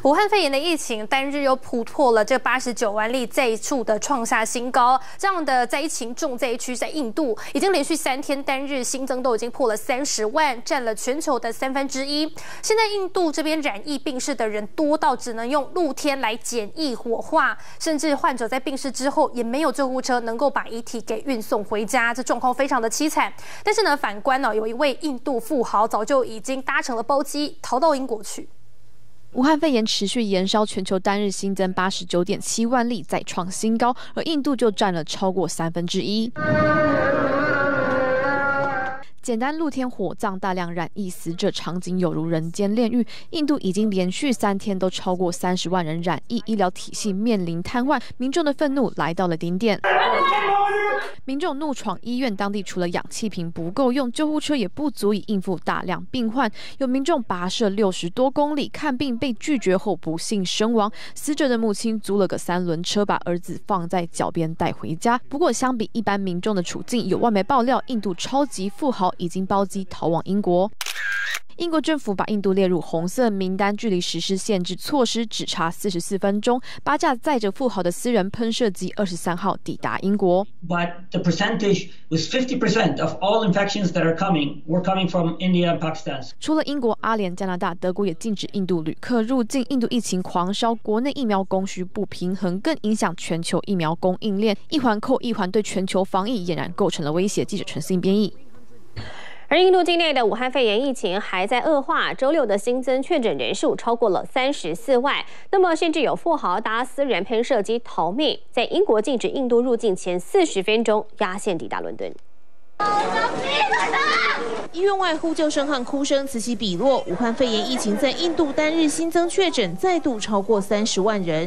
武汉肺炎的疫情单日又突破了这89万例，再一处的创下新高。这样的灾情重灾区在印度，已经连续3天单日新增都已经破了30万，占了全球的1/3。现在印度这边染疫病逝的人多到只能用露天来简易火化，甚至患者在病逝之后也没有救护车能够把遗体给运送回家，这状况非常的凄惨。但是呢，反观有一位印度富豪早就已经搭乘了包机逃到英国去。 武汉肺炎持续延烧，全球单日新增89.7万例，再创新高，而印度就占了超过1/3。简单露天火葬，大量染疫死者，场景有如人间炼狱。印度已经连续3天都超过30万人染疫，医疗体系面临瘫痪，民众的愤怒来到了顶点。民众怒闯医院，当地除了氧气瓶不够用，救护车也不足以应付大量病患。有民众跋涉60多公里看病，被拒绝后不幸身亡。死者的母亲租了个3轮车，把儿子放在脚边带回家。不过，相比一般民众的处境，有外媒爆料，印度超级富豪已经包机逃往英国。英国政府把印度列入红色名单，距离实施限制措施只差44分钟。8架载着富豪的私人喷射机23号抵达英国。 But the percentage was 50% of all infections that are coming were coming from India and Pakistan. 除了英国、阿联、加拿大、德国也禁止印度旅客入境。印度疫情狂烧，国内疫苗供需不平衡，更影响全球疫苗供应链，一环扣一环，对全球防疫俨然构成了威胁。记者陈信编译。 而印度境内的武汉肺炎疫情还在恶化，周六的新增确诊人数超过了34万。那么，甚至有富豪搭私人喷射机逃命，在英国禁止印度入境前40分钟压线抵达伦敦。 医院外呼救声和哭声此起彼落。武汉肺炎疫情在印度单日新增确诊再度超过30万人。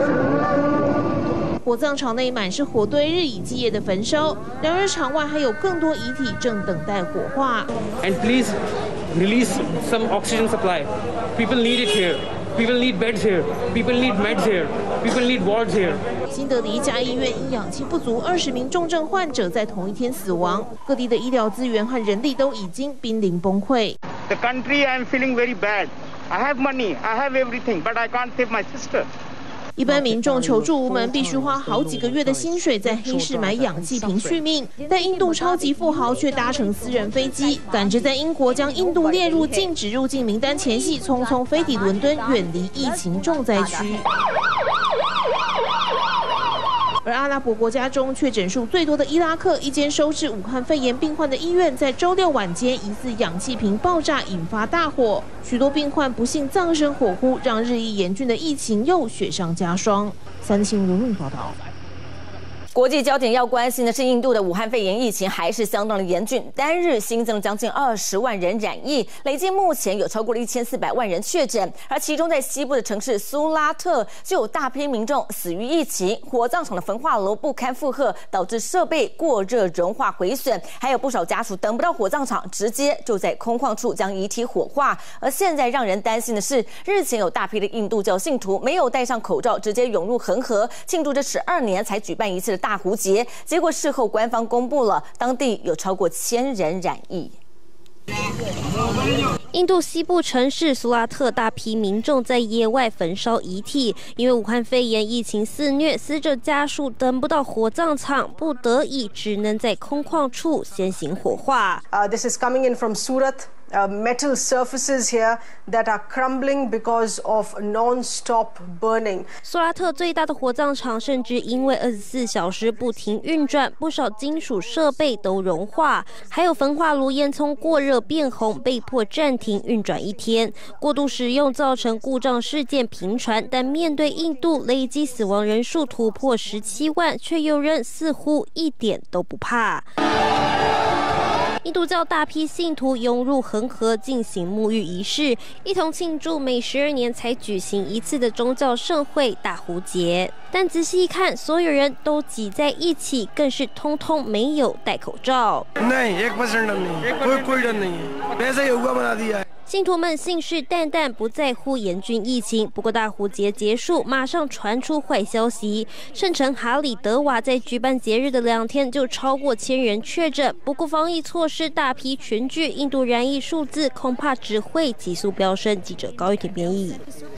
火葬场内满是火堆，日以继夜的焚烧。然而场外还有更多遗体正等待火化。 And please release some oxygen supply. People need it here. People need beds here. People need meds here. People need wards here. 新德里一家医院因氧气不足，20名重症患者在同一天死亡。各地的医疗资源和人力都已经濒临崩溃。 The country I'm feeling very bad. I have money. I have everything, but I can't save my sister. 一般民众求助无门，必须花好几个月的薪水在黑市买氧气瓶续命。但印度超级富豪却搭乘私人飞机，赶着在英国将印度列入禁止入境名单前夕，匆匆飞抵伦敦，远离疫情重灾区。而阿拉伯国家中确诊数最多的伊拉克，一间收治武汉肺炎病患的医院，在周六晚间疑似氧气瓶爆炸引发大火，许多病患不幸葬身火窟，让日益严峻的疫情又雪上加霜。三星如论报道。 国际焦点要关心的是，印度的武汉肺炎疫情还是相当的严峻，单日新增了将近20万人染疫，累计目前有超过了1400万人确诊。而其中在西部的城市苏拉特，就有大批民众死于疫情，火葬场的焚化炉不堪负荷，导致设备过热融化毁损，还有不少家属等不到火葬场，直接就在空旷处将遗体火化。而现在让人担心的是，日前有大批的印度教信徒没有戴上口罩，直接涌入恒河，庆祝这12年才举办一次的大壶节，结果事后官方公布了，当地有超过1000人染疫。 印度西部城市苏拉特，大批民众在野外焚烧遗体，因为武汉肺炎疫情肆虐，死者家属等不到火葬场，不得已只能在空旷处先行火化。 This is coming in from Surat. Metal surfaces here that are crumbling because of non-stop burning. 苏拉特最大的火葬场甚至因为24小时不停运转，不少金属设备都融化，还有焚化炉烟囱过热变红，被迫暂停运转1天。过度使用造成故障事件频传，但面对印度累计死亡人数突破17万，却有人似乎一点都不怕。印度教大批信徒涌入恒河进行沐浴仪式，一同庆祝每12年才举行一次的宗教盛会大壶节。但仔细一看，所有人都挤在一起，更是通通没有戴口罩。信徒们信誓旦旦不在乎严峻疫情，不过大壶节结束，马上传出坏消息。圣城哈里德瓦在举办节日的2天就超过1000人确诊，不过防疫措施大批群聚，印度染疫数字恐怕只会急速飙升。记者高玉婷编译。